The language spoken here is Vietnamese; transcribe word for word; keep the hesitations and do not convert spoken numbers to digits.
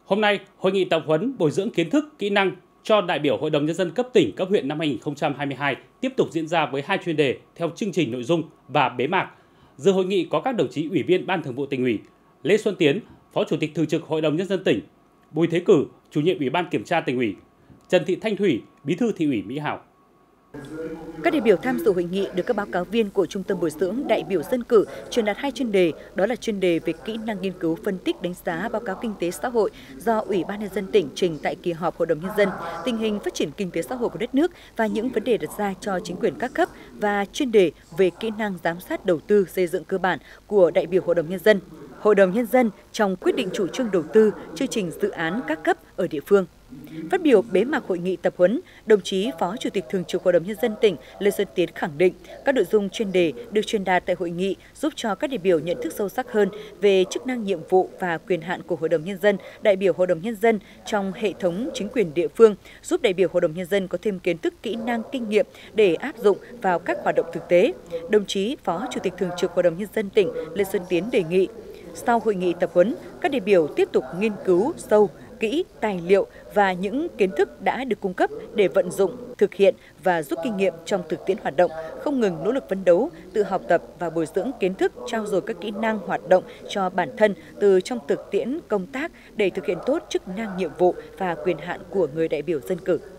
Hôm nay, hội nghị tập huấn bồi dưỡng kiến thức, kỹ năng cho đại biểu Hội đồng Nhân dân cấp tỉnh, cấp huyện năm hai nghìn không trăm hai mươi hai tiếp tục diễn ra với hai chuyên đề theo chương trình nội dung và bế mạc. Dự hội nghị có các đồng chí Ủy viên Ban Thường vụ Tỉnh ủy, Lê Xuân Tiến, Phó Chủ tịch Thường trực Hội đồng Nhân dân tỉnh, Bùi Thế Cử, Chủ nhiệm Ủy ban Kiểm tra Tỉnh ủy, Trần Thị Thanh Thủy, Bí thư Thị ủy Mỹ Hào. Các đại biểu tham dự hội nghị được các báo cáo viên của Trung tâm bồi dưỡng đại biểu dân cử truyền đạt hai chuyên đề, đó là chuyên đề về kỹ năng nghiên cứu, phân tích, đánh giá báo cáo kinh tế xã hội do Ủy ban Nhân dân tỉnh trình tại kỳ họp Hội đồng Nhân dân, tình hình phát triển kinh tế xã hội của đất nước và những vấn đề đặt ra cho chính quyền các cấp, và chuyên đề về kỹ năng giám sát đầu tư xây dựng cơ bản của đại biểu Hội đồng Nhân dân, Hội đồng Nhân dân trong quyết định chủ trương đầu tư, chương trình dự án các cấp ở địa phương. Phát biểu bế mạc hội nghị tập huấn, đồng chí Phó Chủ tịch Thường trực Hội đồng Nhân dân tỉnh Lê Xuân Tiến khẳng định các nội dung chuyên đề được truyền đạt tại hội nghị giúp cho các đại biểu nhận thức sâu sắc hơn về chức năng, nhiệm vụ và quyền hạn của Hội đồng Nhân dân, đại biểu Hội đồng Nhân dân trong hệ thống chính quyền địa phương, giúp đại biểu Hội đồng Nhân dân có thêm kiến thức, kỹ năng, kinh nghiệm để áp dụng vào các hoạt động thực tế. Đồng chí Phó Chủ tịch Thường trực Hội đồng Nhân dân tỉnh Lê Xuân Tiến đề nghị sau hội nghị tập huấn, các đại biểu tiếp tục nghiên cứu sâu, kỹ tài liệu và những kiến thức đã được cung cấp để vận dụng, thực hiện và rút kinh nghiệm trong thực tiễn hoạt động, không ngừng nỗ lực phấn đấu, tự học tập và bồi dưỡng kiến thức, trau dồi các kỹ năng hoạt động cho bản thân từ trong thực tiễn công tác để thực hiện tốt chức năng, nhiệm vụ và quyền hạn của người đại biểu dân cử.